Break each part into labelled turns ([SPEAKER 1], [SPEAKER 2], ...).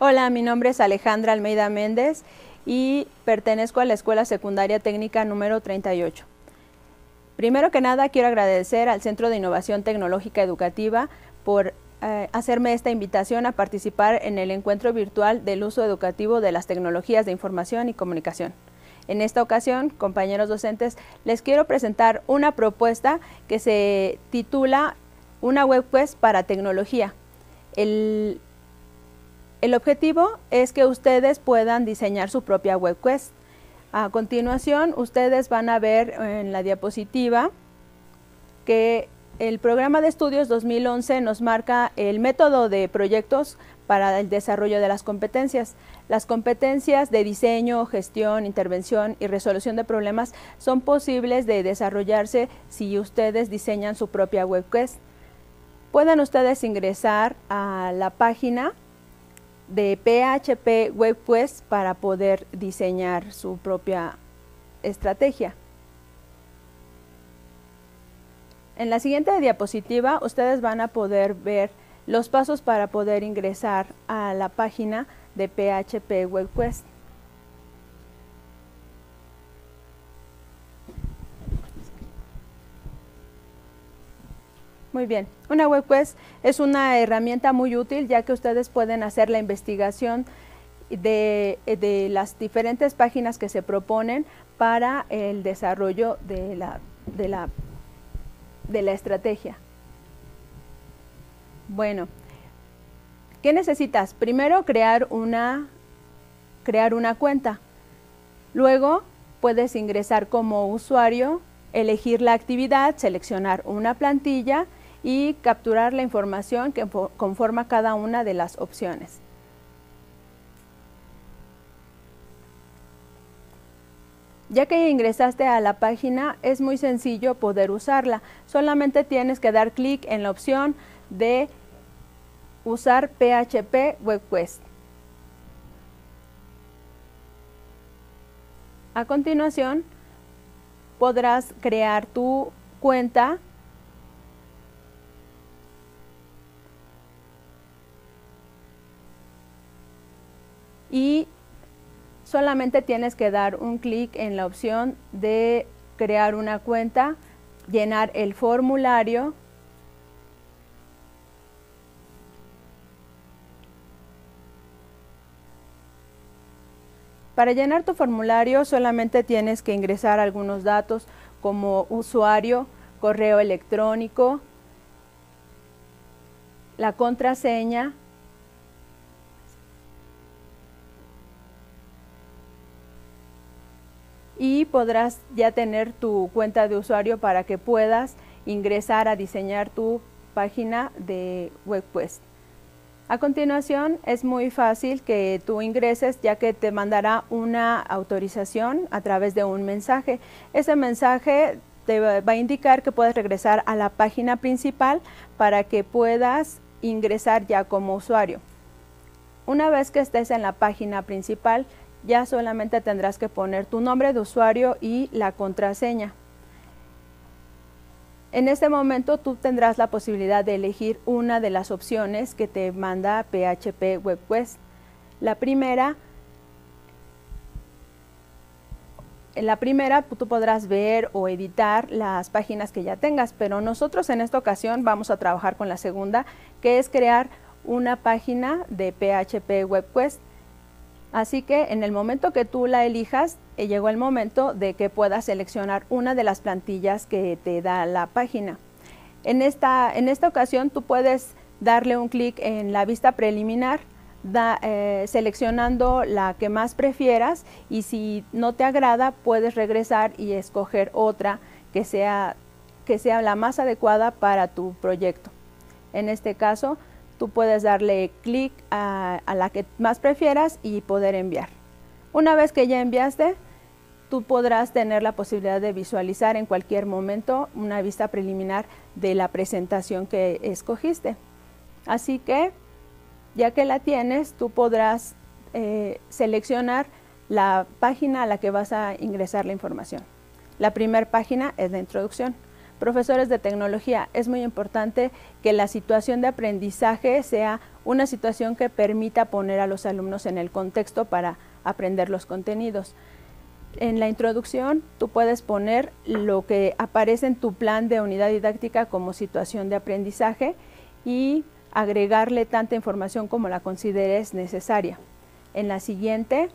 [SPEAKER 1] Hola, mi nombre es Alejandra Almeida Méndez y pertenezco a la Escuela Secundaria Técnica número 38. Primero que nada, quiero agradecer al Centro de Innovación Tecnológica Educativa por hacerme esta invitación a participar en el encuentro virtual del uso educativo de las tecnologías de información y comunicación. En esta ocasión, compañeros docentes, les quiero presentar una propuesta que se titula Una webquest para tecnología. El objetivo es que ustedes puedan diseñar su propia webquest. A continuación, ustedes van a ver en la diapositiva que el programa de estudios 2011 nos marca el método de proyectos para el desarrollo de las competencias. Las competencias de diseño, gestión, intervención y resolución de problemas son posibles de desarrollarse si ustedes diseñan su propia webquest. Pueden ustedes ingresar a la página de PHP webquest para poder diseñar su propia estrategia. En la siguiente diapositiva ustedes van a poder ver los pasos para poder ingresar a la página de PHP webquest. Muy bien, una webquest es una herramienta muy útil ya que ustedes pueden hacer la investigación de las diferentes páginas que se proponen para el desarrollo de la estrategia. Bueno, ¿qué necesitas? Primero crear una cuenta. Luego puedes ingresar como usuario, elegir la actividad, seleccionar una plantilla y capturar la información que conforma cada una de las opciones. Ya que ingresaste a la página, es muy sencillo poder usarla. Solamente tienes que dar clic en la opción de usar PHP webquest. A continuación, podrás crear tu cuenta y solamente tienes que dar un clic en la opción de crear una cuenta, llenar el formulario Para llenar tu formulario solamente tienes que ingresar algunos datos como usuario, correo electrónico, la contraseña, y podrás ya tener tu cuenta de usuario para que puedas ingresar a diseñar tu página de webquest. A continuación es muy fácil que tú ingreses, ya que te mandará una autorización a través de un mensaje. Ese mensaje te va a indicar que puedes regresar a la página principal para que puedas ingresar ya como usuario. Una vez que estés en la página principal, ya solamente tendrás que poner tu nombre de usuario y la contraseña. En este momento tú tendrás la posibilidad de elegir una de las opciones que te manda PHP webquest. En la primera tú podrás ver o editar las páginas que ya tengas, pero nosotros en esta ocasión vamos a trabajar con la segunda, que es crear una página de PHP webquest. Así que en el momento que tú la elijas, llegó el momento de que puedas seleccionar una de las plantillas que te da la página. En esta ocasión tú puedes darle un clic en la vista preliminar, seleccionando la que más prefieras, y si no te agrada puedes regresar y escoger otra que sea la más adecuada para tu proyecto. En este caso, tú puedes darle clic a la que más prefieras y poder enviar. Una vez que ya enviaste, tú podrás tener la posibilidad de visualizar en cualquier momento una vista preliminar de la presentación que escogiste. Así que, ya que la tienes, tú podrás seleccionar la página a la que vas a ingresar la información. La primera página es la introducción. Profesores de tecnología, es muy importante que la situación de aprendizaje sea una situación que permita poner a los alumnos en el contexto para aprender los contenidos. En la introducción tú puedes poner lo que aparece en tu plan de unidad didáctica como situación de aprendizaje y agregarle tanta información como la consideres necesaria. En la siguiente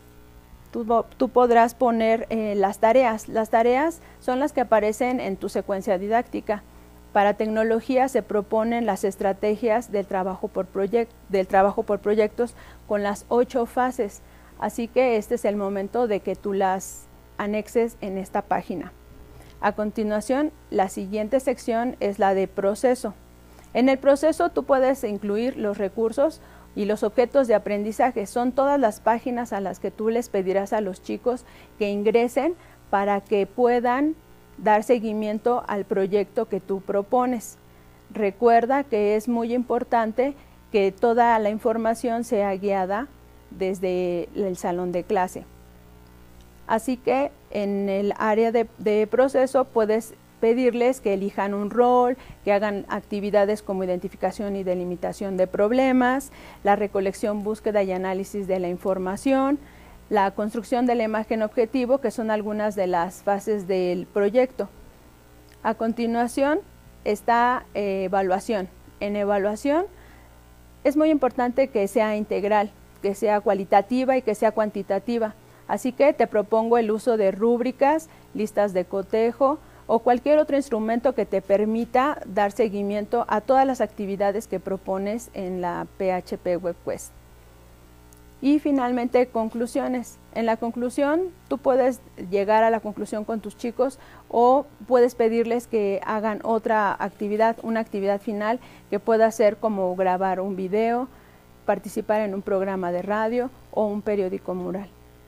[SPEAKER 1] tú podrás poner las tareas. Las tareas son las que aparecen en tu secuencia didáctica. Para tecnología se proponen las estrategias del trabajo por proyectos con las 8 fases. Así que este es el momento de que tú las anexes en esta página. A continuación, la siguiente sección es la de proceso. En el proceso tú puedes incluir los recursos y los objetos de aprendizaje. Son todas las páginas a las que tú les pedirás a los chicos que ingresen para que puedan dar seguimiento al proyecto que tú propones. Recuerda que es muy importante que toda la información sea guiada desde el salón de clase. Así que en el área de proceso puedes pedirles que elijan un rol, que hagan actividades como identificación y delimitación de problemas, la recolección, búsqueda y análisis de la información, la construcción de la imagen objetivo, que son algunas de las fases del proyecto. A continuación está evaluación. En evaluación es muy importante que sea integral, que sea cualitativa y que sea cuantitativa. Así que te propongo el uso de rúbricas, listas de cotejo o cualquier otro instrumento que te permita dar seguimiento a todas las actividades que propones en la PHP WebQuest. Y finalmente, conclusiones. En la conclusión, tú puedes llegar a la conclusión con tus chicos o puedes pedirles que hagan otra actividad, una actividad final que pueda ser como grabar un video, participar en un programa de radio o un periódico mural.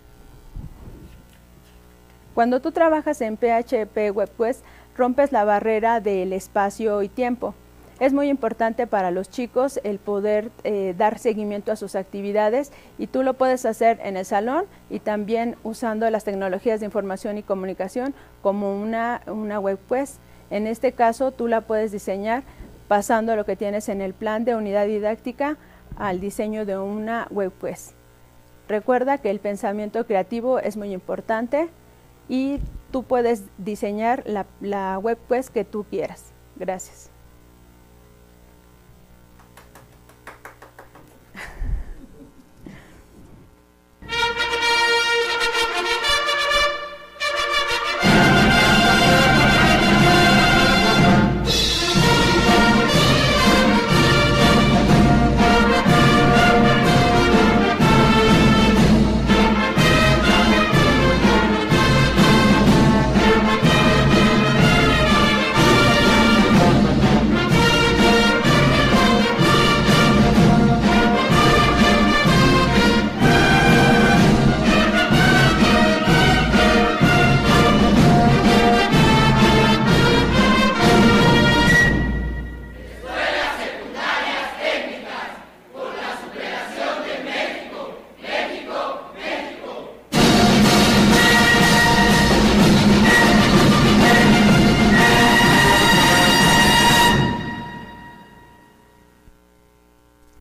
[SPEAKER 1] Cuando tú trabajas en PHP WebQuest, rompes la barrera del espacio y tiempo. Es muy importante para los chicos el poder dar seguimiento a sus actividades y tú lo puedes hacer en el salón y también usando las tecnologías de información y comunicación como una WebQuest. En este caso tú la puedes diseñar pasando lo que tienes en el plan de unidad didáctica al diseño de una WebQuest. Recuerda que el pensamiento creativo es muy importante y tú puedes diseñar la WebQuest que tú quieras. Gracias.